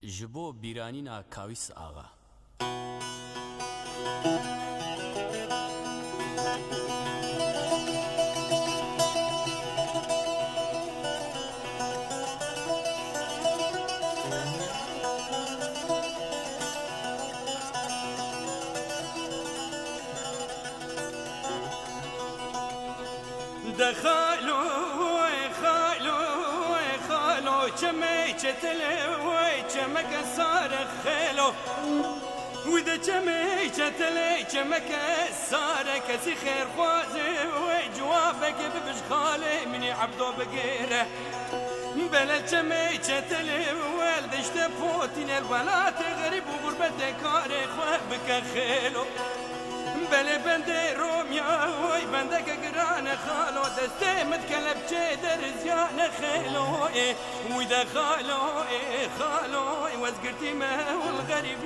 جبو بیرانینا کاویس آغا دخلوا خالو جمي جتلوي جمك صار خيلو وده جمي جتلي جمك صار كسي خير خوازي وجوابك ببش خالي مني عبدو بقيره بلا جمي جتلي والدش تفوتين الولات غريب وغربة كاري خوابك خيلو بله بنده روميا وي بندك قران خالو دستي متكلب جدر زيان خيلو وإذا خالو وزقرتي ما والغريب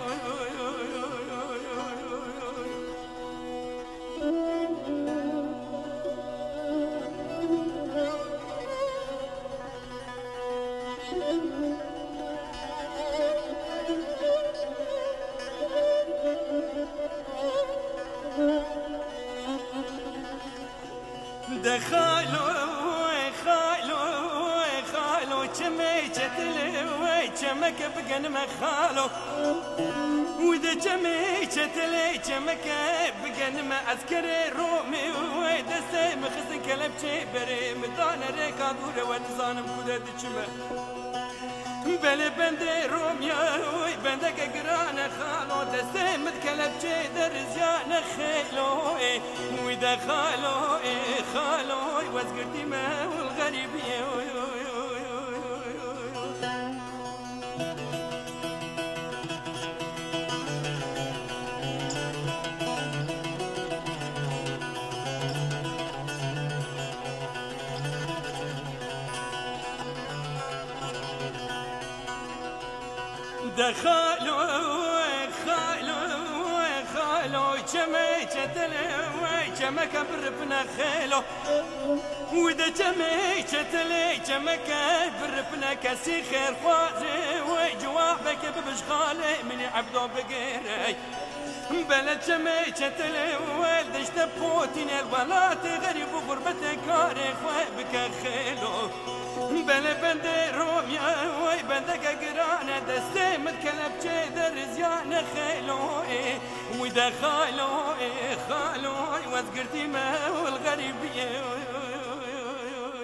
خالو جمي جتلي جمك بقن مخالو وده جمي جتلي جمك بقن ما أذكر رومي ودستي مخزن كلب بري مدان ريكا دور ونزانم كده دجمه بله بنده روميا وي بندك قران خالو دستي متكلب جدر زيان خيلو وده خالو وزقرتي ما والغريب خالو جمي جتلي جمك بربنا خيلو وده جمي جتلي جمك بربنا كسي خير خوازي وجوابك ببش خالي مني عبدو بقيري بلد جمي جتلي والدش تفوتين الولات غريب وغربة كاري خوابك خيلو بله بنده روميا وي بندك قرانه دستي متكلب جدر زيان خيلو وده خالو وزقرتي ما والغريب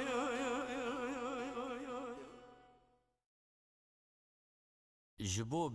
جبو